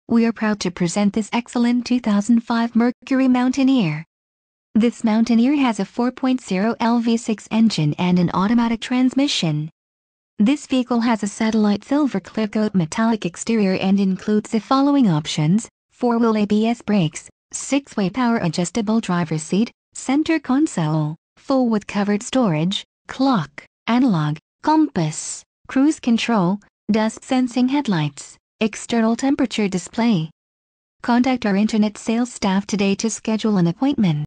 We are proud to present this excellent 2005 Mercury Mountaineer. This Mountaineer has a 4.0L V6 engine and an automatic transmission. This vehicle has a satellite silver Clearcoat metallic exterior and includes the following options: 4-wheel ABS brakes, 6-way power adjustable driver's seat, center console, full with covered storage, clock, analog, compass, cruise control, dust sensing headlights, external temperature display. Contact our internet sales staff today to schedule an appointment.